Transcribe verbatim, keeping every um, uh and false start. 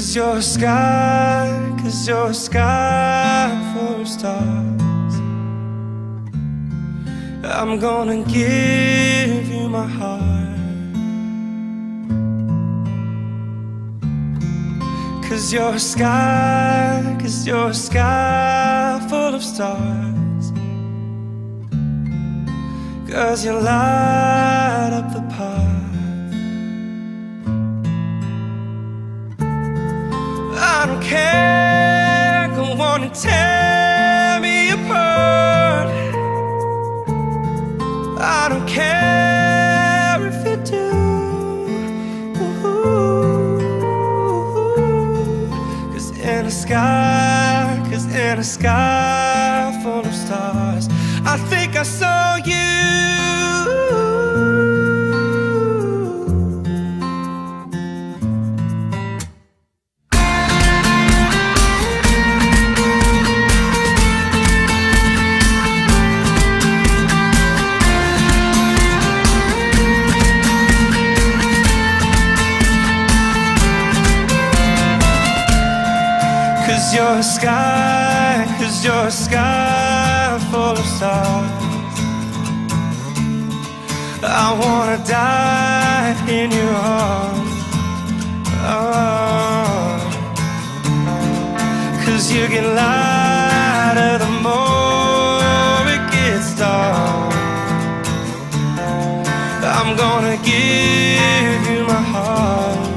'Cause you're a sky, 'cause you're a sky full of stars. I'm gonna give you my heart. 'Cause you're a sky, 'cause you're a sky full of stars. 'Cause you light up the path. I don't care, go on and tear me apart. I don't care if you do. Cause in a sky, cause in a sky full of stars, I think I saw you. Cause you're a sky, cause you're a sky full of stars. I wanna die in your arms. Oh. Cause you get lighter the more it gets dark. I'm gonna give you my heart.